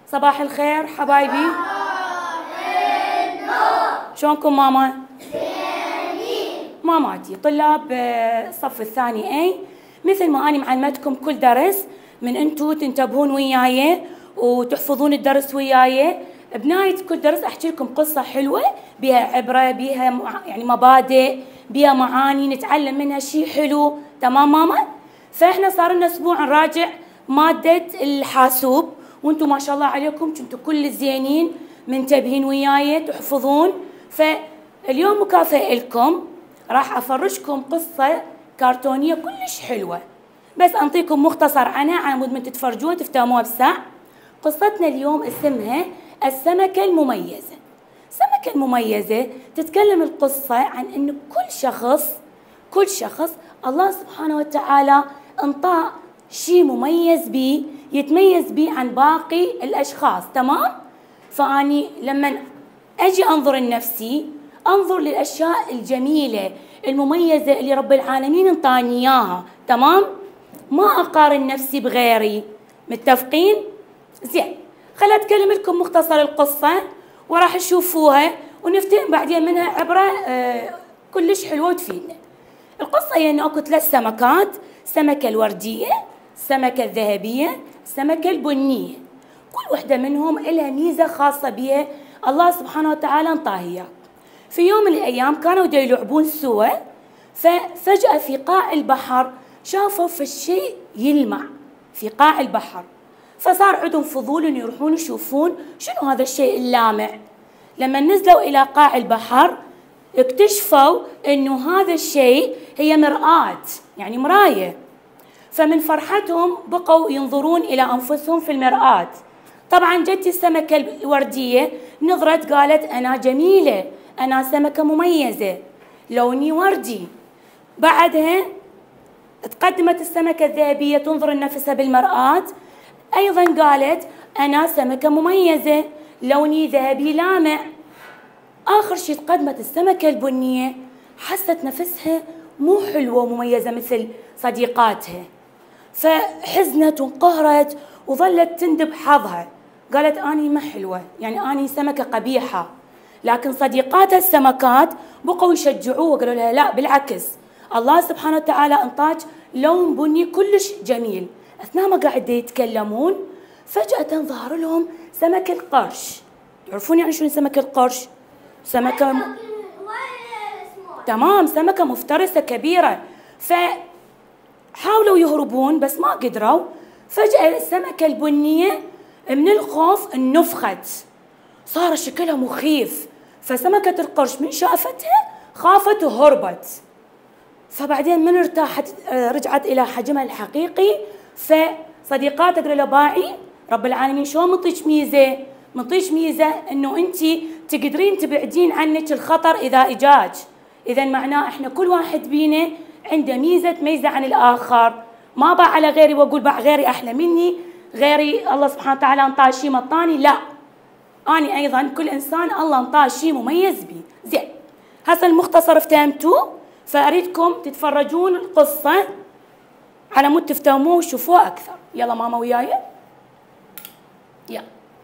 صباح الخير حبايبي. شلونكم ماما؟ ماماتي طلاب الصف الثاني اي، مثل ما اني معلمتكم كل درس من انتو تنتبهون وياي وتحفظون الدرس وياي. بنهاية كل درس احكي لكم قصة حلوة بها عبرة، بها يعني مبادئ، بها معاني نتعلم منها شيء حلو. تمام ماما؟ فاحنا صار لنا اسبوع نراجع مادة الحاسوب، وانتو ما شاء الله عليكم كنتوا كل زينين منتبهين وياي تحفظون. فاليوم مكافأة لكم، راح افرجكم قصة كرتونية كلش حلوة، بس انطيكم مختصر عنها على مود من تتفرجوها تفتهموها بساع. قصتنا اليوم اسمها السمكة المميزة. السمكة المميزة تتكلم القصة عن ان كل شخص الله سبحانه وتعالى انطاه شيء مميز بيه، يتميز بيه عن باقي الاشخاص. تمام؟ فاني لما اجي انظر لنفسي انظر للاشياء الجميلة المميزة اللي رب العالمين انطاني اياها. تمام؟ ما اقارن نفسي بغيري. متفقين؟ زين، خليني اتكلم لكم مختصر القصة وراح تشوفوها ونفتهم بعدين منها عبرة كلش حلوة وتفيدنا. القصة هي انه اكو 3 سمكات، السمكة الوردية، السمكة الذهبية، السمكة البنية. كل وحدة منهم لها ميزة خاصة بها الله سبحانه وتعالى انطاها اياها. في يوم من الايام كانوا يلعبون سوا، ففجأة في قاع البحر شافوا فالشيء يلمع في قاع البحر، فصار عندهم فضول ان يروحون يشوفون شنو هذا الشيء اللامع. لما نزلوا الى قاع البحر اكتشفوا انه هذا الشيء هي مرآة، يعني مراية. فمن فرحتهم بقوا ينظرون الى انفسهم في المرآة. طبعا جت السمكة الوردية نظرت قالت انا جميلة، انا سمكة مميزة، لوني وردي. بعدها تقدمت السمكة الذهبية تنظر لنفسها بالمرآة، ايضا قالت انا سمكة مميزة، لوني ذهبي لامع. آخر شيء تقدمت السمكة البنية، حست نفسها مو حلوة ومميزة مثل صديقاتها، فحزنت وانقهرت وظلت تندب حظها. قالت أني ما حلوة، يعني أني سمكة قبيحة. لكن صديقاتها السمكات بقوا يشجعوها وقالوا لها لا بالعكس، الله سبحانه وتعالى انطاك لون بني كلش جميل. أثناء ما قاعد يتكلمون فجأة ظهر لهم سمك القرش. تعرفون يعني شنو سمك القرش؟ سمكة تمام، سمكة مفترسة كبيرة. فحاولوا يهربون بس ما قدروا. فجأة السمكة البنية من الخوف انفخت، صار شكلها مخيف. فسمكة القرش من شافتها خافت وهربت. فبعدين من ارتاحت رجعت إلى حجمها الحقيقي. فصديقاتها قالوا لها باعي رب العالمين شلون منطيش ميزة؟ منطيش ميزة انه انت تقدرين تبعدين عنك الخطر اذا اجاك. اذا معناه احنا كل واحد بينا عنده ميزة تميزه عن الاخر. ما باع على غيري واقول باع غيري احلى مني، غيري الله سبحانه وتعالى انطاه شيء مطاني، لا، اني ايضا كل انسان الله انطاه شيء مميز بي. زين، هسه المختصر افتهمتوه، فاريدكم تتفرجون القصة على مود تفتهموه وتشوفوه اكثر. يلا ماما وياي، يلا.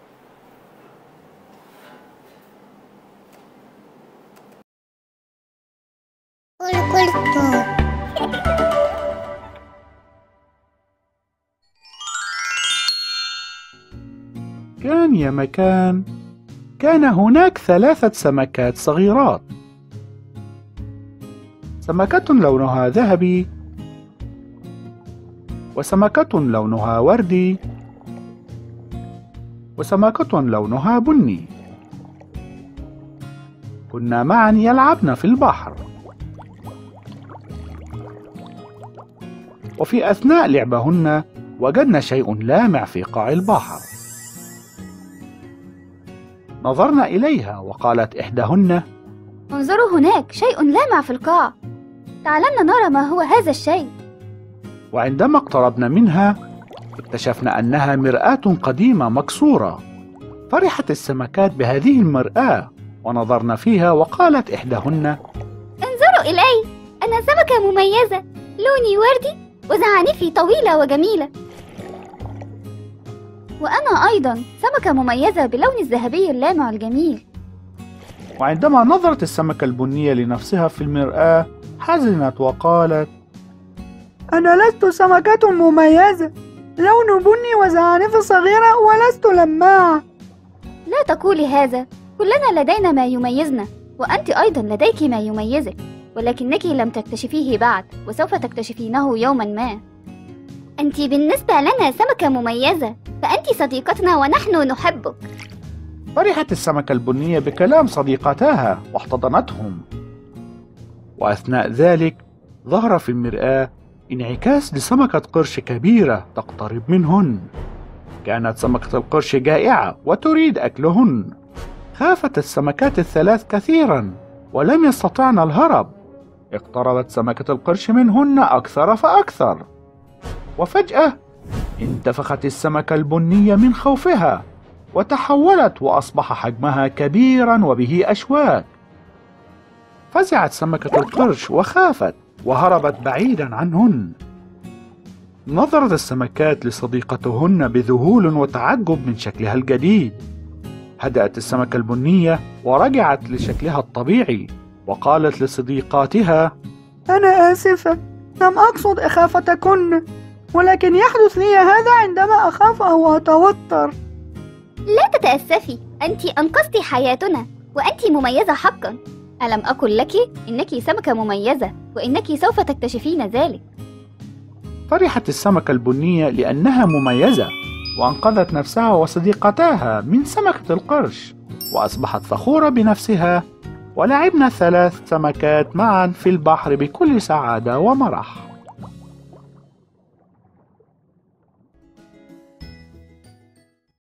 كان يا مكان، كان هناك 3 سمكات صغيرات، سمكة لونها ذهبي، وسمكة لونها وردي، وسمكة لونها بني. كنا معا يلعبن في البحر، وفي أثناء لعبهن وجدن شيء لامع في قاع البحر. نظرنا إليها وقالت إحداهن: انظروا هناك شيء لامع في القاع، تعالنا نرى ما هو هذا الشيء. وعندما اقتربنا منها اكتشفنا أنها مرآة قديمة مكسورة. فرحت السمكات بهذه المرآة ونظرنا فيها وقالت إحداهن: انظروا إلي، أنا سمكة مميزة، لوني وردي وزعانفي طويلة وجميلة. وأنا أيضا سمكة مميزة بلون الذهبي اللامع الجميل. وعندما نظرت السمكة البنية لنفسها في المرآة حزنت وقالت: أنا لست سمكة مميزة، لون بني وزعانف صغيرة ولست لماعة. لا تقولي هذا، كلنا لدينا ما يميزنا، وأنت أيضا لديك ما يميزك، ولكنك لم تكتشفيه بعد، وسوف تكتشفينه يوما ما. أنت بالنسبة لنا سمكة مميزة، فأنت صديقتنا ونحن نحبك. فرحت السمكة البنية بكلام صديقتها واحتضنتهم. وأثناء ذلك ظهر في المرآة انعكاس لسمكة قرش كبيرة تقترب منهن. كانت سمكة القرش جائعة وتريد أكلهن. خافت السمكات الثلاث كثيرا ولم يستطعن الهرب. اقتربت سمكة القرش منهن أكثر فأكثر، وفجأة انتفخت السمكة البنية من خوفها وتحولت وأصبح حجمها كبيرا وبه أشواك. فزعت سمكة القرش وخافت وهربت بعيدا عنهن. نظرت السمكات لصديقتهن بذهول وتعجب من شكلها الجديد. هدأت السمكة البنية ورجعت لشكلها الطبيعي وقالت لصديقاتها: أنا آسفة، لم أقصد إخافتكن، ولكن يحدث لي هذا عندما أخاف أو أتوتر. لا تتأسفي، أنت أنقذتِ حياتنا، وأنت مميزة حقا. ألم أقل لك إنك سمكة مميزة، وإنك سوف تكتشفين ذلك؟ فرحت السمكة البنية لأنها مميزة، وأنقذت نفسها وصديقتها من سمكة القرش، وأصبحت فخورة بنفسها. ولعبنا الثلاث سمكات معا في البحر بكل سعادة ومرح.